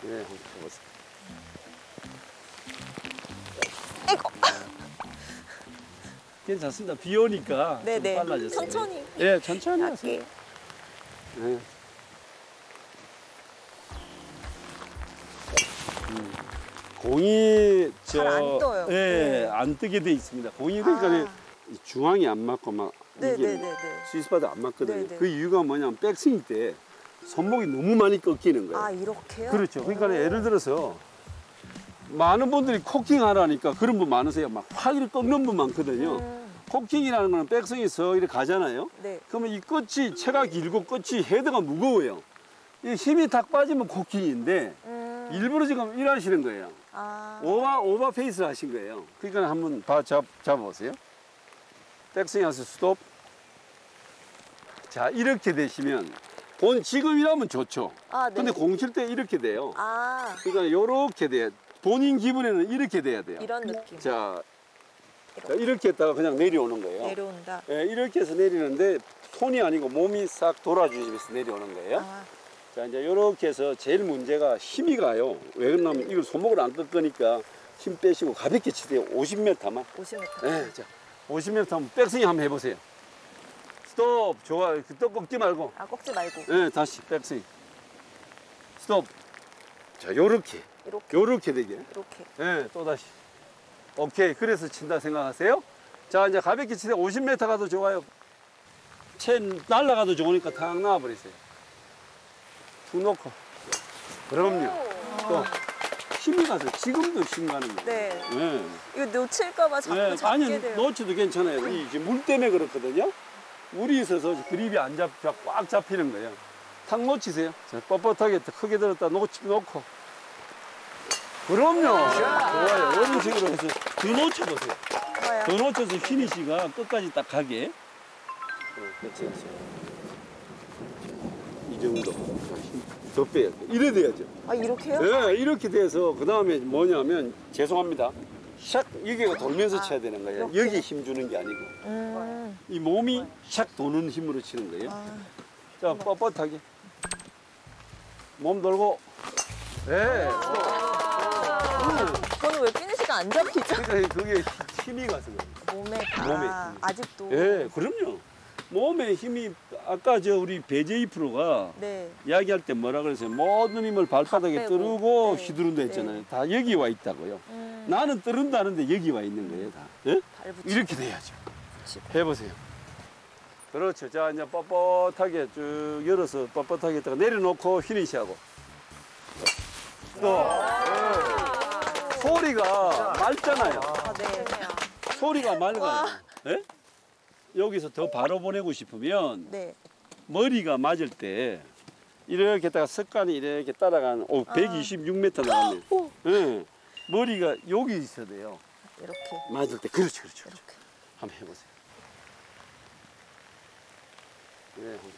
네, 한번 해보세요. 아이고. 괜찮습니다. 비 오니까 좀 빨라졌어요. 천천히. 네, 천천히 하세요. 네. 공이 잘 안 떠요. 네, 안 뜨게 돼 있습니다. 공이 그러니까 중앙이 안 맞고 막 이게 스위스바드 안 맞거든요. 네네. 그 이유가 뭐냐면 백스윙 때 손목이 너무 많이 꺾이는 거예요. 아, 이렇게요? 그렇죠. 그러니까 예를 들어서 많은 분들이 코킹 하라니까 그런 분 많으세요. 막 확 이렇게 꺾는 분 많거든요. 코킹이라는 거는 백스윙에서 이렇게 가잖아요. 네. 그러면 이 끝이 채가 길고 끝이 헤드가 무거워요. 이 힘이 탁 빠지면 코킹인데 일부러 지금 일하시는 거예요. 아. 오버 페이스 하신 거예요. 그러니까 한번 잡아보세요. 백스윙 하세요. 스톱. 자, 이렇게 되시면 지금이라면 좋죠. 아, 네. 근데 공 칠 때 이렇게 돼요. 아. 그러니까 이렇게 돼요. 본인 기분에는 이렇게 돼야 돼요. 이런 느낌. 자, 이렇게 했다가 그냥 내려오는 거예요. 내려온다. 네, 이렇게 해서 내리는데 손이 아니고 몸이 싹 돌아주면서 내려오는 거예요. 아. 자, 이제 이렇게 해서 제일 문제가 힘이 가요. 왜 그러냐면 이걸 손목을 안 꺾으니까 힘 빼시고 가볍게 치세요. 50m만. 50m. 네, 자, 50m 한번 백스윙 한번 해보세요. 스톱. 좋아요. 또 꺾지 말고. 아, 꺾지 말고. 네, 다시 백스윙. 스톱. 자, 요렇게. 요렇게 되게. 이렇게. 네, 또 다시. 오케이. 그래서 친다 생각하세요. 자, 이제 가볍게 치세요. 50m 가도 좋아요. 채 날아가도 좋으니까 탁 나와버리세요. 툭 놓고. 그럼요. 또 힘이 가서 지금도 힘 가는 거예요. 네. 네. 이거 놓칠까봐 자꾸 네, 잡게 아니, 돼요. 놓쳐도 괜찮아요. 이제 물 때문에 그렇거든요. 물이 있어서 그립이 꽉 잡히는 거예요. 탁 놓치세요. 자, 뻣뻣하게 크게 들었다 놓고. 그럼요. 좋아요. 이런 식으로 해서 더 놓쳐보세요. 좋아요. 더 놓쳐서 피니시가 끝까지 딱 가게. 그렇지. 이 정도. 더 빼야 돼. 이래 돼야죠. 아, 이렇게요? 네, 이렇게 돼서 그 다음에 뭐냐면 죄송합니다. 샥 여기가 돌면서 쳐야 되는 거예요. 이렇게? 여기 힘 주는 게 아니고 이 몸이 샥 도는 힘으로 치는 거예요. 자, 뻣뻣하게 몸 돌고. 네. 저는 왜 피니시가 안 잡히죠? 그러니까 그게 힘이 가서 그래요. 몸에 다. 몸에. 아직도. 예, 그럼요. 몸에 힘이 아까 우리 배재희 프로가 네. 이야기할 때 뭐라 그랬어요? 모든 힘을 발바닥에 빼고. 뜨르고 네. 휘두른다 했잖아요. 다 여기 와 있다고요. 나는 뜨른다는데 여기 와 있는 거예요, 다. 예? 발 붙이고. 이렇게 돼야죠. 붙이고. 해보세요. 그렇죠. 자, 이제 뻣뻣하게 쭉 열어서 뻣뻣하게 했다가 내려놓고 피니시하고. 또 소리가 맑잖아요. 아, 네. 소리가 맑아요. 예? 여기서 더 바로 보내고 싶으면 네. 머리가 맞을 때 이렇게 했다가 습관이 이렇게 따라가는 126m 나갔네. 예. 머리가 여기 있어야 돼요. 이렇게. 맞을 때. 그렇죠. 이렇게. 한번 해보세요. 네, 한번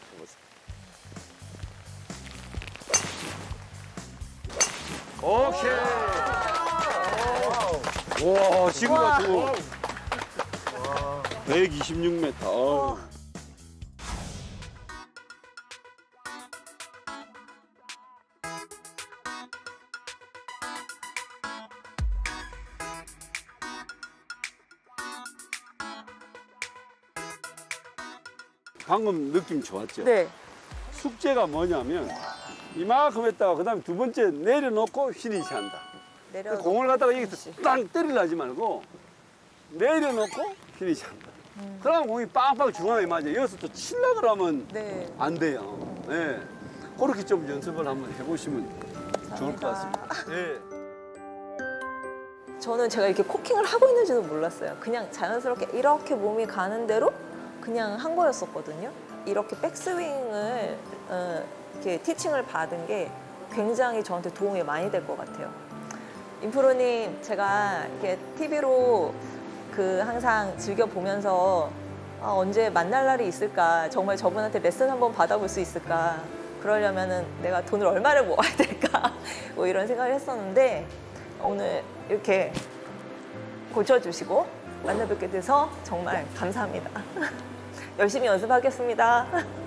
해보세요. 오케이. 와, 지금 같은 126m. 방금 느낌 좋았죠? 네. 숙제가 뭐냐면 이만큼 했다가 그 다음에 두 번째 내려놓고 피니시 한다. 공을 갖다가 여기서 땅 때리려 하지 말고 내려놓고 피니시 한다. 그러면 공이 빵빵 중앙에 맞아요. 여기서 또 치려고 그러면 네. 안 돼요. 네. 그렇게 좀 연습을 한번 해보시면 좋을 것 같습니다. 네. 저는 제가 이렇게 코킹을 하고 있는지도 몰랐어요. 그냥 자연스럽게 이렇게 몸이 가는 대로 그냥 한 거였었거든요. 이렇게 백스윙을 이렇게 티칭을 받은 게 굉장히 저한테 도움이 많이 될 것 같아요. 임프로님, 제가 이렇게 TV로 항상 즐겨 보면서 언제 만날 날이 있을까, 정말 저분한테 레슨 한번 받아볼 수 있을까, 그러려면은 내가 돈을 얼마를 모아야 될까, 뭐 이런 생각을 했었는데 오늘 이렇게 고쳐주시고 만나 뵙게 돼서 정말 감사합니다. 열심히 연습하겠습니다.